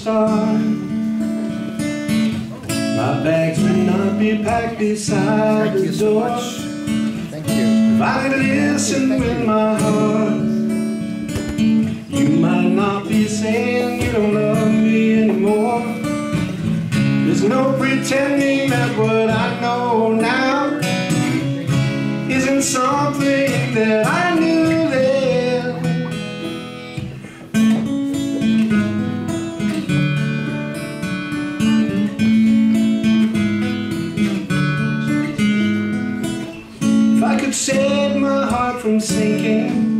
start. My bags would not be packed beside the door. Thank you. If I could listen with my heart, you might not be saying you don't love me anymore. There's no pretending that what I know now isn't something that I knew then. If I could save my heart from sinking,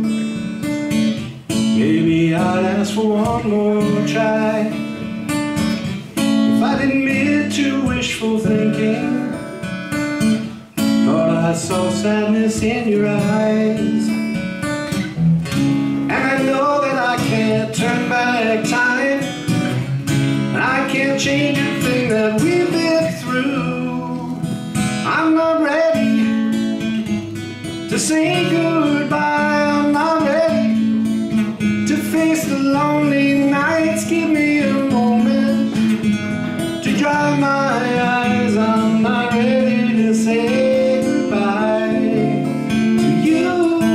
maybe I'd ask for one more try. If I'd admit to wishful thinking, thought I saw sadness in your eyes. And I know that I can't turn back time, and I can't change a thing that we've been through. I'm not ready to say goodbye. I'm not ready to face the lonely nights. Give me a moment to dry my eyes. I'm not ready to say goodbye to you.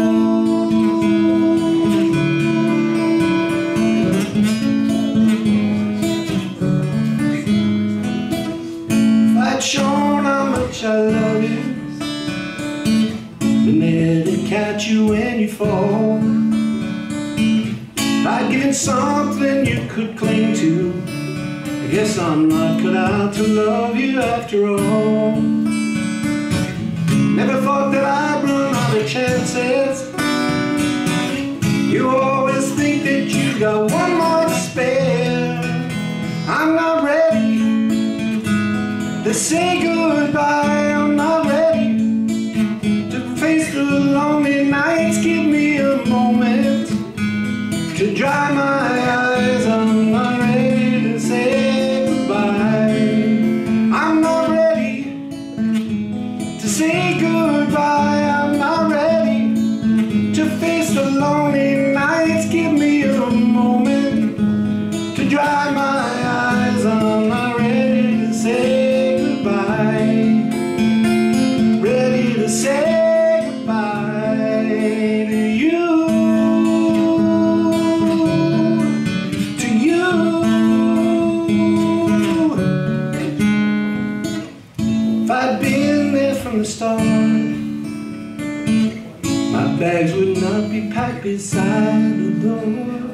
If I'd shown how much I love you, been there to catch you when you fall, if I'd given something you could cling to, I guess I'm not cut out to love you after all. Never thought that I'd run out of chances. You always think that you got one more to spare. I'm not ready to say goodbye. I'm not ready to face the lonely nights. Give me a moment to dry my eyes. I'm not ready to say goodbye. I'm not ready to say goodbye. I'm not ready to face the lonely nights. Give me a moment to dry my eyes. I'm not ready to say goodbye. Ready to say goodbye to you. If I'd been there from the start, my bags would not be packed beside the door.